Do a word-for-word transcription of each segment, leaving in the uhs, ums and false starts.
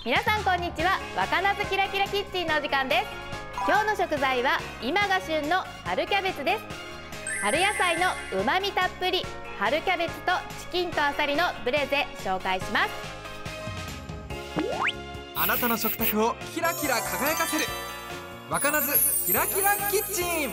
皆さんこんにちは。若菜キラキラキッチンのお時間です。今日の食材は今が旬の春キャベツです。春野菜の旨味たっぷり春キャベツとチキンとあさりのブレゼ紹介します。 あなたの食卓をキラキラ輝かせる若菜キラキラキッチン。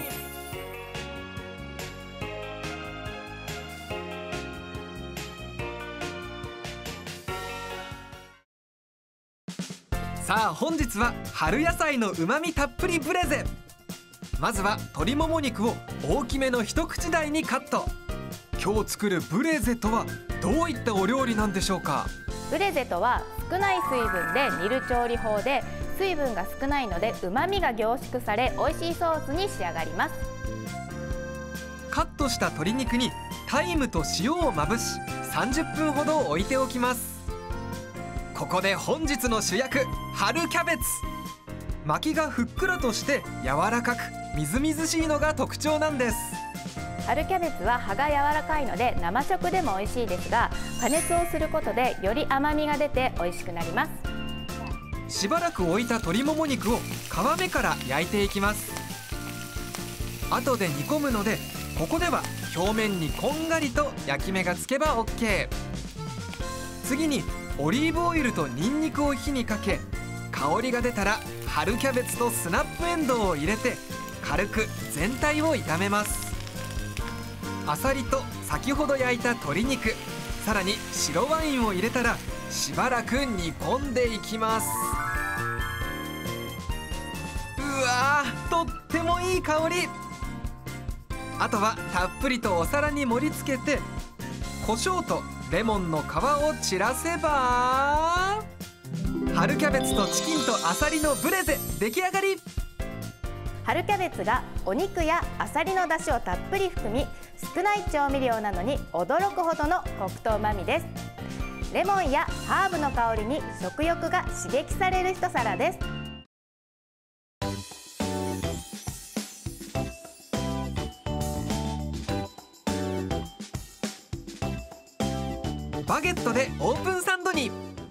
さあ本日は春野菜のうまみたっぷりブレゼ。まずは鶏もも肉を大きめの一口大にカット。今日作るブレゼとはどういったお料理なんでしょうか。 ブレゼとは少ない水分で煮る調理法で、水分が少ないので旨味が凝縮され美味しいソースに仕上がります。 カットした鶏肉にタイムと塩をまぶしさんじゅっぷんほど置いておきます。ここで本日の主役、春キャベツ。巻きがふっくらとして柔らかくみずみずしいのが特徴なんです。 春キャベツは葉が柔らかいので生食でも美味しいですが、加熱をすることでより甘みが出て美味しくなります。 しばらく置いた鶏もも肉を皮目から焼いていきます。後で煮込むのでここでは表面にこんがりと焼き目がつけば オーケー。 次にオリーブオイルとニンニクを火にかけ、香りが出たら春キャベツとスナップエンドウを入れて軽く全体を炒めます。あさりと先ほど焼いた鶏肉、さらに白ワインを入れたらしばらく煮込んでいきます。うわー、とってもいい香り。あとはたっぷりとお皿に盛り付けて胡椒とレモンの皮を散らせば春キャベツとチキンとあさりのブレゼ出来上がり。 春キャベツがお肉やあさりの出汁をたっぷり含み、少ない調味料なのに驚くほどのコクとうまみです。レモンやハーブの香りに食欲が刺激される一皿です。 バゲットでオープンサンドに